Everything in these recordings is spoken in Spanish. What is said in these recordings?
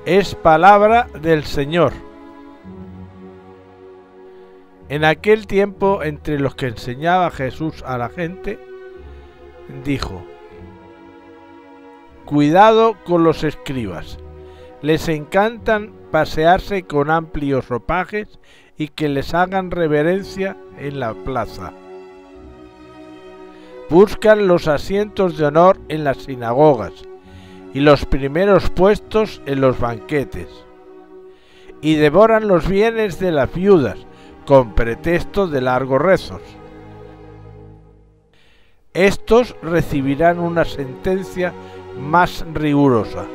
Es palabra del Señor. En aquel tiempo, entre los que enseñaba Jesús a la gente, dijo: cuidado con los escribas, les encantan pasearse con amplios ropajes y que les hagan reverencia en la plaza. Buscan los asientos de honor en las sinagogas y los primeros puestos en los banquetes, y devoran los bienes de las viudas con pretexto de largos rezos. Estos recibirán una sentencia más rigurosa.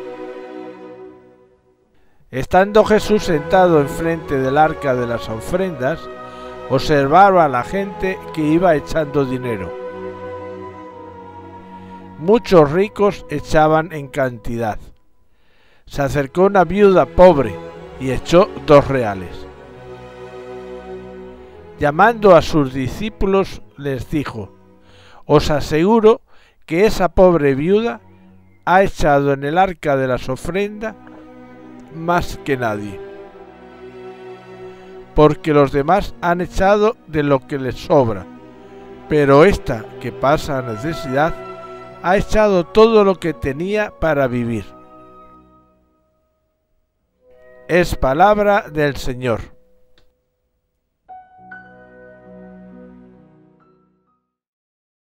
Estando Jesús sentado enfrente del arca de las ofrendas, observaba a la gente que iba echando dinero. Muchos ricos echaban en cantidad. Se acercó una viuda pobre y echó 2 reales. Llamando a sus discípulos, les dijo: os aseguro que esa pobre viuda ha echado en el arca de las ofrendas más que nadie, porque los demás han echado de lo que les sobra, pero esta, que pasa necesidad, ha echado todo lo que tenía para vivir. Es palabra del Señor.